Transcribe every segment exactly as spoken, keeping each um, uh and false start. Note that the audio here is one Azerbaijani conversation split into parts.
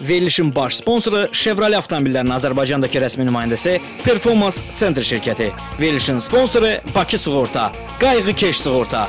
Verilişin baş sponsoru Chevrolet avtomobillərinin Azərbaycandakı rəsmi nümayəndəsi Performans Center şirkəti. Verilişin sponsoru Bakı Sığorta, Qayğı Keş Sığorta.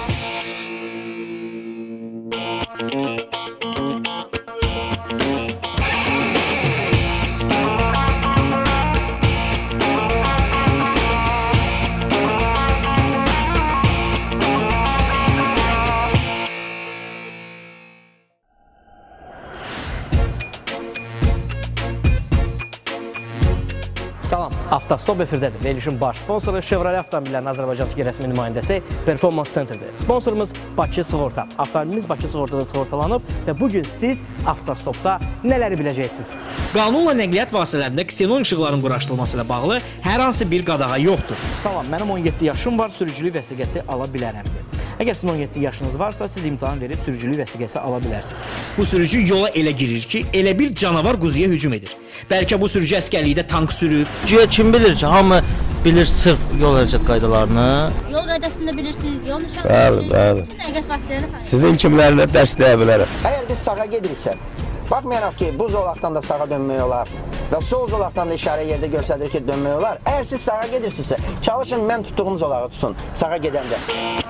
Salam, Avtostop efirdədir. Verilişin baş sponsoru Chevrolet avtomobillərinin Azərbaycandakı rəsmi nümayəndəsi Performans Center'dir. Sponsorumuz Bakı Sığorta. Avtomobilimiz Bakı Sığortada sığortalanıb və bugün siz Avtostopda nələri biləcəksiniz? Qanunla nəqliyyat vasitələrində ksenon işıqların quraşdırılması ilə bağlı hər hansı bir qadağa yoxdur. Salam, mənim on yeddi yaşım var, sürücülük vəsiqəsi ala bilərəm. Əgər sizin on yeddi yaşınız varsa, siz imtahan verib sürücülük vəsiqəsi ala bilərsiniz. Bu sürücü yola elə girir ki, elə bir canavar quzuya hücum edir. Bəlkə bu sürücü əskərlikdə tank sürüb. Güya kim bilir ki, hamı bilir sırf yol hərəkət qaydalarını. Yol qaydasını da bilirsiniz, yol nişanını Bəli, bilirsiniz. bəli. Bütün nəqliyyat vasitələrini Sizin kimlərinə dərsləyə bilərəm. Əgər biz sağa gediriksə, baxmayaraq ki, bu zolaqdan da sağa dönmək olar və sol zolaqdan da işarə yerdə göstərir ki, dönmək olar. Əgər siz sağa gedirsinizsə, çalışın mən tutduğum zolağı tutsun, sağa gedəndə.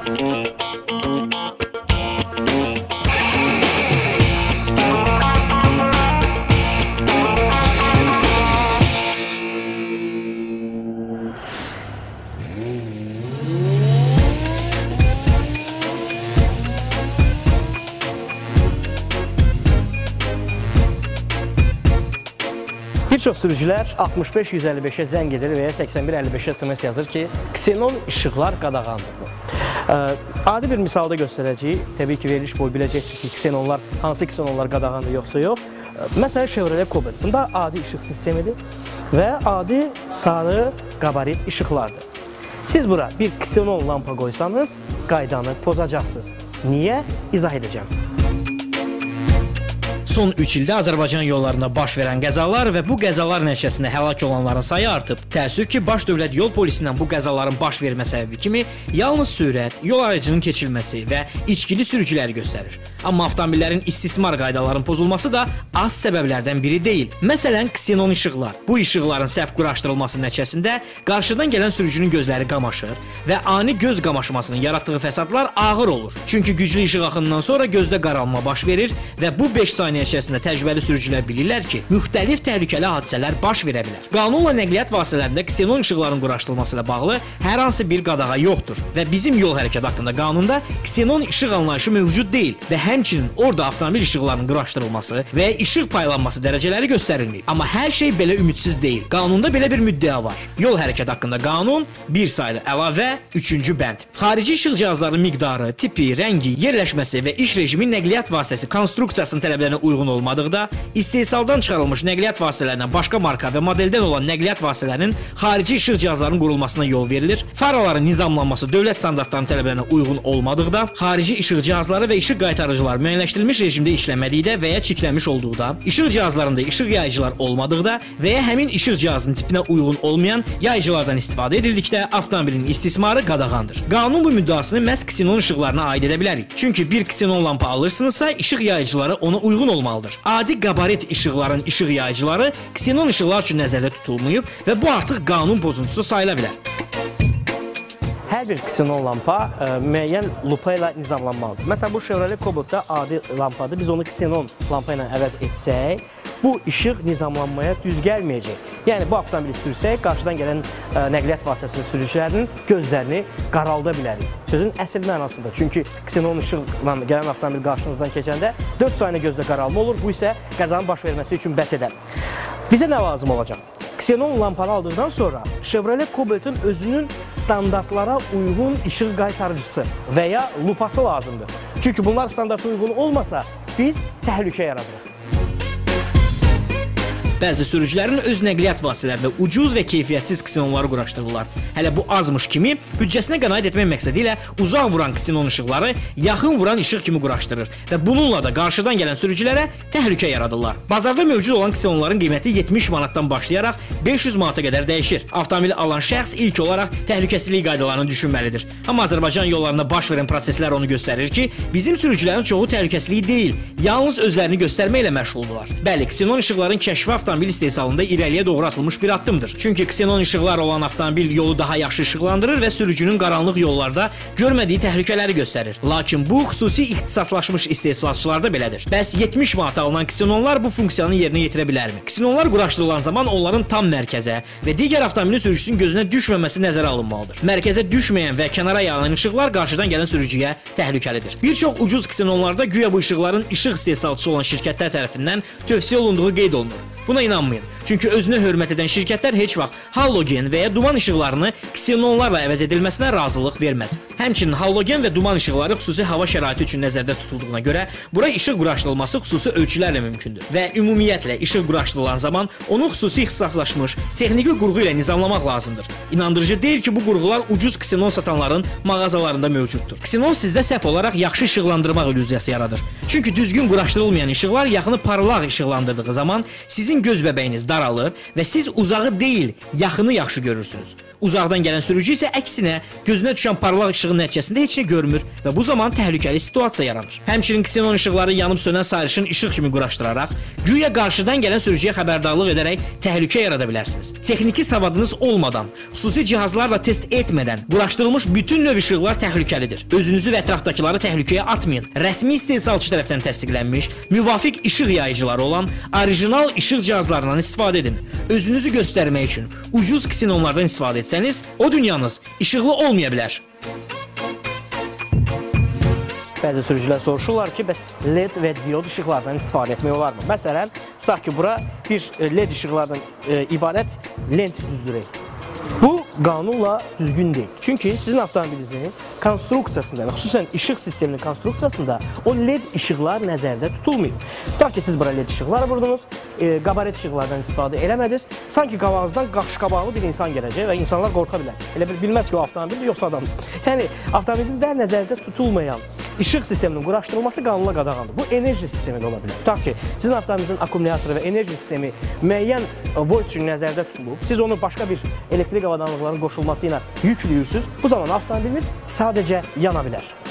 Bir çox sürücülər altmış beş yüz əlli beşə zəng edir və ya səksən bir əlli beşə S M S yazır ki, ksenon işıqlar qadağandır. Adi bir misalda göstərəcəyik. Təbii ki, veriliş boyu biləcəksiniz ki, ksenonlar, hansı ksenonlar qadağandır yoxsa yox. Məsələn, Chevrolet Cobalt. Bunda adi işıq sistemidir və adi sarı qabarit işıqlardır. Siz bura bir ksenon lampa qoysanız, qaydanı pozacaqsınız. Niyə? İzah edəcəm. Son üç ildə Azərbaycan yollarında baş verən qəzalar və bu qəzalar nəticəsində həlak olanların sayı artıb. Təəssüf ki, Baş Dövlət Yol Polisindən bu qəzaların baş vermə səbəbi kimi yalnız sürət, yol ayrıcının keçilməsi və içkili sürücüləri göstərir. Amma avtomobillərin istismar qaydalarının pozulması da az səbəblərdən biri deyil. Məsələn, ksenon işıqlar. Bu işıqların səhv quraşdırılması nəticəsində qarşıdan gələn sürücünün gözləri qamaşır və ani göz qamaşmasının yaratdığı fəsadlar ağır olur. Çünki güclü işıq axınından sonra gözdə qaralma baş verir və bu beş saniyə nəticəsində təcrübəli sürücülər bilirlər ki, müxtəlif təhlükəli hadisələr baş verə bilər. Qanunla nəqliyyat vasitələrində ksenon işıqların quraşdırılması ilə bağlı hər hansı bir qadağa yoxdur və bizim yol hərəkəti haqqında qanunda ksenon işıq anlayışı mövcud deyil və həmçinin orada avtomobil işıqlarının quraşdırılması və ya işıq paylanması dərəcələri göstərilməyib. Amma hər şey belə ümidsiz deyil. Qanunda belə bir müddəa var. Yol hərəkəti haqqında qanun bir saylı əlavə üçüncü bənd. Xarici işıq cihazlarının miqdarı, tipi, rəngi, yerləşməsi və iş rejimi nəqliyyat vasitəsi konstruksiyasının tələblərinə uyğun olmadıqda, istehsaldan çıxarılmış nəqliyyat vasitələrindən başqa marka və modeldən olan nəqliyyat vasitələrinin xarici işıq cihazlarının qurulmasına yol verilir. Faraların nizamlanması dövlət standartlarının tələblərinə uyğun olmadıqda, xarici işıq cihazları və işıq qaytarıcılar müəyyənləşdirilmiş rejimdə işləmədikdə və ya çiklənmiş olduqda, işıq cihazlarında işıq yayıcılar olmadıqda və ya həmin işıq cihazının tipinə uyğun olmayan yayıcılardan istifadə edildikdə avtomobilin istismarı qadağandır. Qanun bu müddəasını məhz ksenon işıqlarına aid edə bilərik. Çünki bir ksenon lampa alırsınızsa, işıq yayıcıları ona uyğun olmalıdır. Adi qabarit işıqların işıq yayıcıları ksenon işıqlar üçün nəzərdə tutulmayıb və bu artıq qanun pozuntusu sayıla bilər. Hər bir ksenon lampa ə, müəyyən lupa ilə nizamlanmalıdır. Məsələn, bu Chevrolet Cobalt'da adi lampadır. Biz onu ksenon lampa ilə əvəz etsək, bu işıq nizamlanmaya düz gəlməyəcək. Yəni, bu avtomobili sürsək, qarşıdan gələn ə, nəqliyyat vasitəsinin sürücülərinin gözlərini qaralda bilərik. Sözün əsl mənasında. Çünki ksenon işıqla gələn avtomobil qarşınızdan keçəndə dörd saniyə gözdə qaralma olur. Bu isə qəzanın baş verməsi üçün bəs edər. Bizə nə lazım olacaq? Ksenon lampanı aldıqdan sonra Chevrolet Cobalt'ın özünün standartlara uyğun işıq qaytarıcısı və ya lupası lazımdır. Çünki bunlar standarta uyğun olmasa biz təhlükə yaradırıq. Bəzi sürücülərin öz nəqliyyat vasitələrində ucuz və keyfiyyətsiz ksenonları quraşdırırlar. Hələ bu azmış kimi büdcəsinə qənaət etmək məqsədi ilə uzaq vuran ksenon işıqları yaxın vuran işıq kimi quraşdırır və bununla da qarşıdan gələn sürücülərə təhlükə yaradırlar. Bazarda mövcud olan ksenonların qiyməti yetmiş manatdan başlayaraq beş yüz manata qədər dəyişir. Avtomobili alan şəxs ilk olaraq təhlükəsizlik qaydalarını düşünməlidir. Amma Azərbaycan yollarında baş verən proseslər onu göstərir ki, bizim sürücülərin çoxu təhlükəsizlik deyil, yalnız özlərini göstərməklə məşğuldurlar. Bəli, ksenon işıqların kəşfi avtomobil istehsalında irəliyə doğru atılmış bir addımdır. Çünki ksenon işıqlar olan avtomobil yolu daha yaxşı işıqlandırır və sürücünün qaranlıq yollarda görmədiyi təhlükələri göstərir. Lakin bu xüsusi ixtisaslaşmış istehsalçılarda belədir. Bəs yetmiş manata alınan ksenonlar bu funksiyanı yerinə yetirə bilərmi? Ksenonlar quraşdırılan zaman onların tam mərkəzə və digər avtomobil sürücüsünün gözünə düşməməsi nəzərə alınmalıdır. Mərkəzə düşməyən və kənara yayılan işıqlar qarşıdan gələn sürücüyə təhlükəlidir. Bir çox ucuz ksenonlarda güya bu işıqların işıq istehsalçısı olan şirkətlər tərəfindən tövsiyə olunduğu qeyd olunur. Buna inanmayın. Çünki özünə hörmət edən şirkətlər heç vaxt halogen və ya duman işıqlarını ksenonlarla əvəz edilməsinə razılıq verməz. Həmçinin halogen və duman işıqları xüsusi hava şəraiti üçün nəzərdə tutulduğuna görə bura işıq quraşdırılması xüsusi ölçülərlə mümkündür və ümumiyyətlə işıq quraşdırılan zaman onu xüsusi ixtisaslaşmış texniki qurğu ilə nizamlamaq lazımdır. İnandırıcı deyil ki, bu qurğular ucuz ksenon satanların mağazalarında mövcuddur. Ksenon sizdə səhv olaraq yaxşı işıqlandırmaq illüziyası yaradır. Çünki düzgün quraşdırılmayan işıqlar yaxını parlaq işıqlandırdığı zaman sizin göz bəbəyiniz daralır və siz uzağı deyil, yaxını yaxşı görürsünüz. Uzaqdan gələn sürücü isə əksinə gözünə düşən parlaq işığın nəticəsində heç nə görmür və bu zaman təhlükəli situasiya yaranır. Həmçinin ksenon işıqları yanıb sönən sayrışın işıq kimi quraşdıraraq, güya qarşıdan gələn sürücüyə xəbərdarlıq edərək təhlükə yarada bilərsiniz. Texniki savadınız olmadan, xüsusi cihazlarla test etmədən quraşdırılmış bütün növ işıqlar təhlükəlidir. Özünüzü və ətrafdakıları təhlükəyə atmayın. Rəsmi istehsalçı tərəfindən təsdiqlənmiş, müvafiq işıq yayıcıları olan orijinal işıq cihazlarından istifadə edin. Özünüzü göstərmək üçün ucuz ksenonlardan istifadə etsəniz, o dünyanız işıqlı olmaya bilər. Bəzi sürücülər soruşurlar ki, bəs led və diod işıqlardan istifadə etmək olarmı? Məsələn, tutaq ki, bura bir led işıqlardan e, ibarət lent düzdürək. Bu qanunla düzgün deyil. Çünki sizin avtomobilinizin konstruksiyasında və xüsusən işıq sisteminin konstruksiyasında o led işıqlar nəzərdə tutulmayıb. Tutaq ki, siz bura led işıqlar vurdunuz, e, qabaret işıqlardan istifadə eləmədiniz. Sanki qabağınızdan qaş-qabaqlı bir insan gələcək və insanlar qorxa bilər. Elə bir bilməz ki, o avtomobildir, yoxsa adamdır. Yəni, avtomobilinizdə nəzərdə tutulmayan işıq sisteminin quraşdırılması qanunla qadağandır. Bu enerji sistemi də ola bilər. Tutaq ki, sizin avtomobilinizin akkumulatoru və enerji sistemi müəyyən volt üçün nəzərdə tutulub, siz onu başqa bir elektrik avadanlıqların qoşulması ilə yüklüyürsünüz. Bu zaman avtomobiliniz sadəcə yana bilər.